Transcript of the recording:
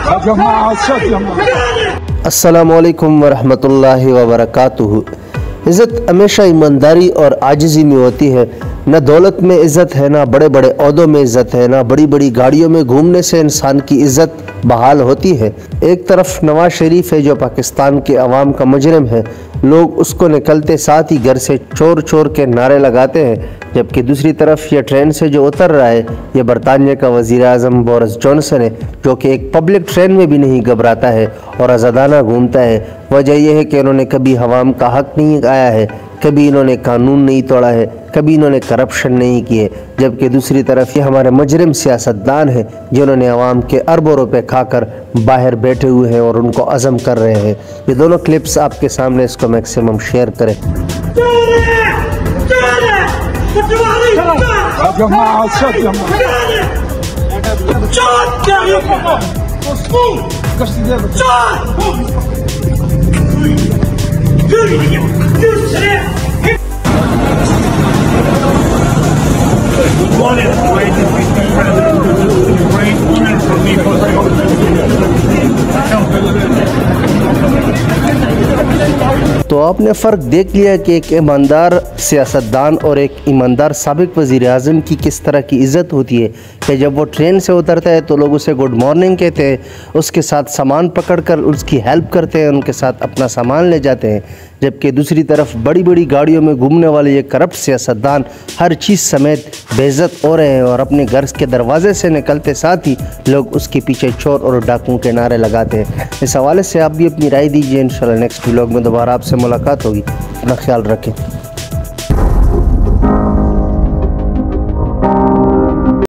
अस्सलामुअलैकुम वरहमतुल्लाहि वबरकातुहू। इज़्ज़त हमेशा ईमानदारी और आजिज़ी में होती है। न दौलत में इज़्ज़त है, ना बड़े बड़े ओहदों में इज़्ज़त है, ना बड़ी बड़ी गाड़ियों में घूमने से इंसान की इज़्ज़त बहाल होती है। एक तरफ नवाज शरीफ है जो पाकिस्तान के अवाम का मुजरिम है, लोग उसको निकलते साथ ही घर से चोर चोर के नारे लगाते हैं, जबकि दूसरी तरफ ये ट्रेन से जो उतर रहा है ये बरतानिया का वज़ीर आज़म बोरिस जॉनसन है, जो कि एक पब्लिक ट्रेन में भी नहीं घबराता है और आज़ादाना घूमता है। वजह यह है कि इन्होंने कभी हवाम का हक नहीं खाया है, कभी इन्होंने कानून नहीं तोड़ा है, कभी इन्होंने करप्शन नहीं किए। जबकि दूसरी तरफ ये हमारे मुजरिम सियासतदान हैं जिन्होंने अवाम के अरबों रुपए खाकर बाहर बैठे हुए हैं और उनको अज़म कर रहे हैं। ये दोनों क्लिप्स आपके सामने, इसको मैक्सिमम शेयर करें। तो आपने फ़र्क देख लिया कि एक ईमानदार सियासतदान और एक ईमानदार साबिक वज़ीर आज़म की किस तरह की इज़्ज़त होती है कि जब वो ट्रेन से उतरता है तो लोग उसे गुड मॉर्निंग कहते हैं, उसके साथ सामान पकड़कर उसकी हेल्प करते हैं, उनके साथ अपना सामान ले जाते हैं। जबकि दूसरी तरफ बड़ी बड़ी गाड़ियों में घूमने वाले ये करप्ट सियासतदान हर चीज़ समेत बेइज्जत हो रहे हैं और अपने घर के दरवाजे से निकलते साथ ही लोग उसके पीछे चोर और डाकुओं के नारे लगाते हैं। इस हवाले से आप भी अपनी राय दीजिए। इंशाल्लाह नेक्स्ट व्लॉग में दोबारा आपसे मुलाकात होगी। अपना ख्याल रखें।